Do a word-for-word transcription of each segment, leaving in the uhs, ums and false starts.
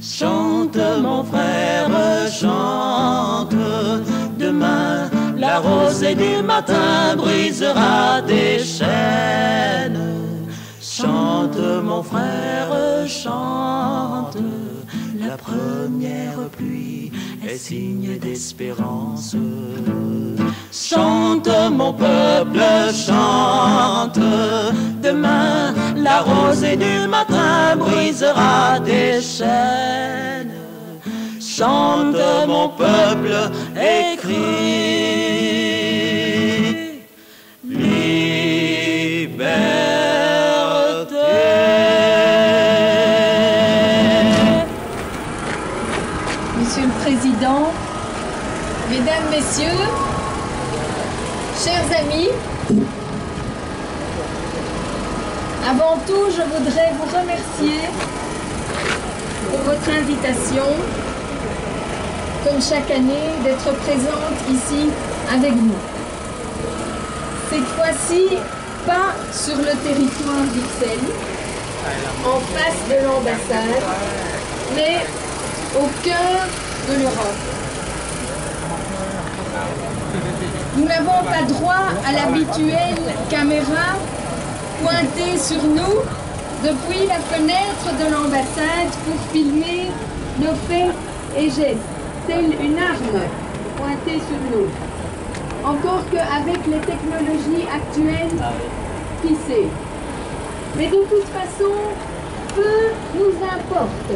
Chante mon frère, chante. Demain, la rosée du matin brisera des chaînes. Chante mon frère, chante. La première pluie est signe d'espérance. Chante mon peuple, chante. Demain, la rosée du matin brisera des chaînes. Chante mon peuple et crie liberté. Monsieur le Président, Mesdames, Messieurs, chers amis, avant tout, je voudrais vous remercier pour votre invitation, comme chaque année, d'être présente ici avec vous. Cette fois-ci, pas sur le territoire d'Ixelles, en face de l'ambassade, mais au cœur de l'Europe. Nous n'avons pas droit à l'habituelle caméra pointée sur nous depuis la fenêtre de l'ambassade pour filmer nos faits et gestes, telle une arme pointée sur nous. Encore qu'avec les technologies actuelles, qui sait. Mais de toute façon, peu nous importe.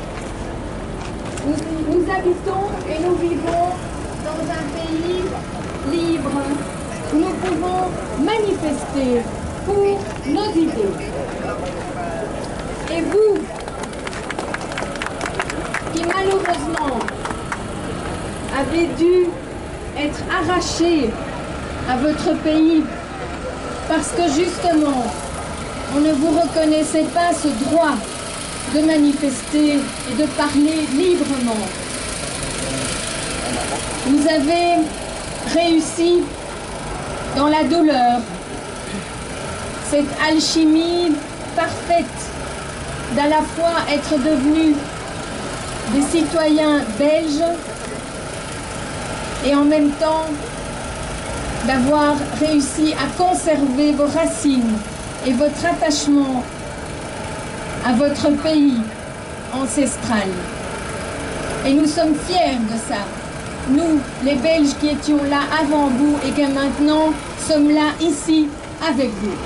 Nous, nous habitons et nous vivons dans un pays libre où nous pouvons manifester pour nos idées. Et vous, qui malheureusement avez dû être arrachés à votre pays parce que justement on ne vous reconnaissait pas ce droit de manifester et de parler librement. Vous avez réussi dans la douleur cette alchimie parfaite d'à la fois être devenus des citoyens belges et en même temps d'avoir réussi à conserver vos racines et votre attachement à votre pays ancestral. Et nous sommes fiers de ça. Nous, les Belges qui étions là avant vous et qui maintenant sommes là ici avec vous.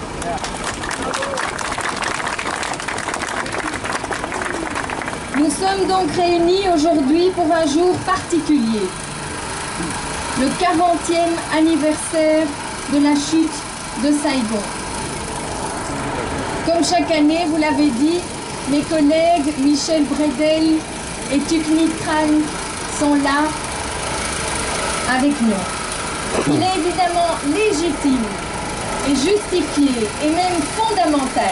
Nous sommes donc réunis aujourd'hui pour un jour particulier, le quarantième anniversaire de la chute de Saigon. Comme chaque année, vous l'avez dit, mes collègues Michel Bredel et Thuc Nhat Tran sont là avec nous. Il est évidemment légitime et justifié et même fondamental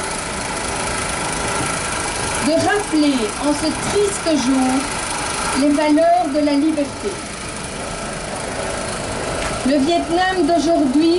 de rappeler en ce triste jour les valeurs de la liberté. Le Vietnam d'aujourd'hui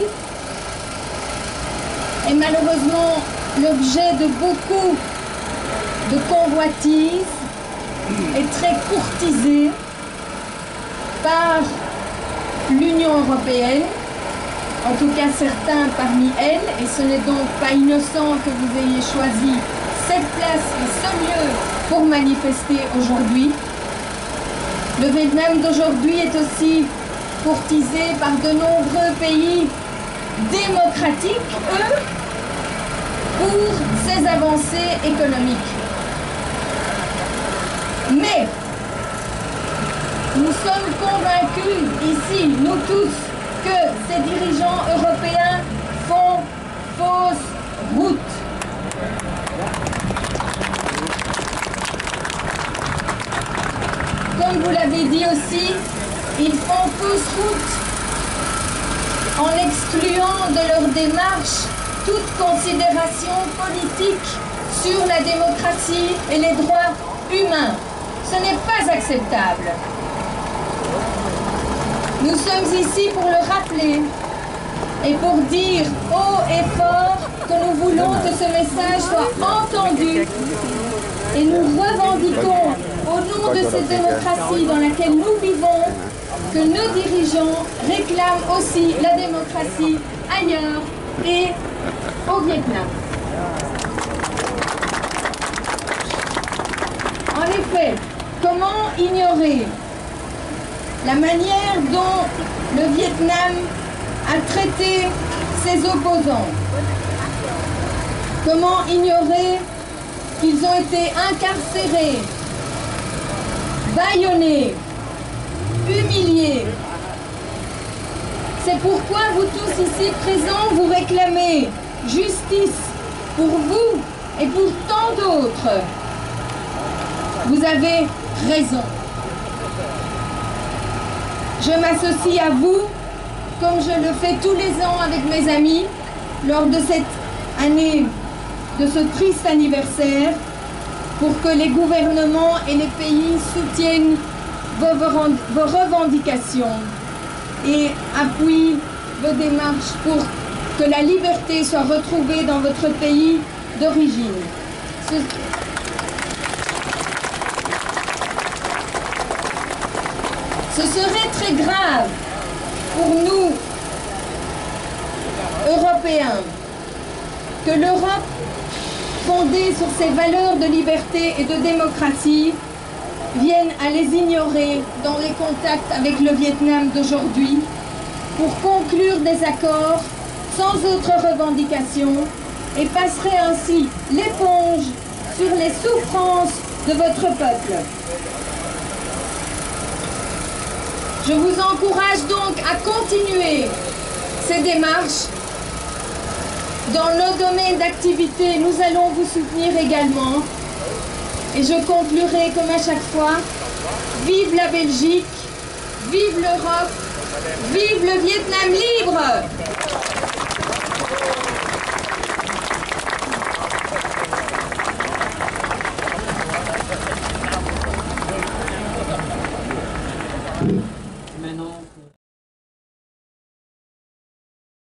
est malheureusement l'objet de beaucoup de convoitises et très courtisé par l'Union européenne, en tout cas certains parmi elles, et ce n'est donc pas innocent que vous ayez choisi cette place et ce lieu pour manifester aujourd'hui. Le Vietnam d'aujourd'hui est aussi courtisé par de nombreux pays démocratiques, eux, pour ses avancées économiques. Mais nous sommes convaincus ici, nous tous, que ces dirigeants européens font fausse route. Comme vous l'avez dit aussi, ils font fausse route en excluant de leur démarche toute considération politique sur la démocratie et les droits humains. Ce n'est pas acceptable. Nous sommes ici pour le rappeler et pour dire haut et fort que nous voulons que ce message soit entendu Et nous revendiquons, au nom de cette démocratie dans laquelle nous vivons, que nos dirigeants réclament aussi la démocratie ailleurs et au Vietnam. En effet, comment ignorer la manière dont le Vietnam a traité ses opposants? Comment ignorer qu'ils ont été incarcérés, bâillonnés, humiliés? C'est pourquoi vous tous ici présents, vous réclamez justice pour vous et pour tant d'autres. Vous avez raison. Je m'associe à vous, comme je le fais tous les ans avec mes amis, lors de cette année, de ce triste anniversaire, pour que les gouvernements et les pays soutiennent vos, vos revendications et appuient vos démarches pour que la liberté soit retrouvée dans votre pays d'origine. Ce... Ce serait très grave pour nous, Européens, que l'Europe, fondée sur ses valeurs de liberté et de démocratie, vienne à les ignorer dans les contacts avec le Vietnam d'aujourd'hui pour conclure des accords sans autre revendication et passerait ainsi l'éponge sur les souffrances de votre peuple. Je vous encourage donc à continuer ces démarches. Dans nos domaines d'activité, nous allons vous soutenir également. Et je conclurai comme à chaque fois, vive la Belgique, vive l'Europe, vive le Vietnam libre! Thank you.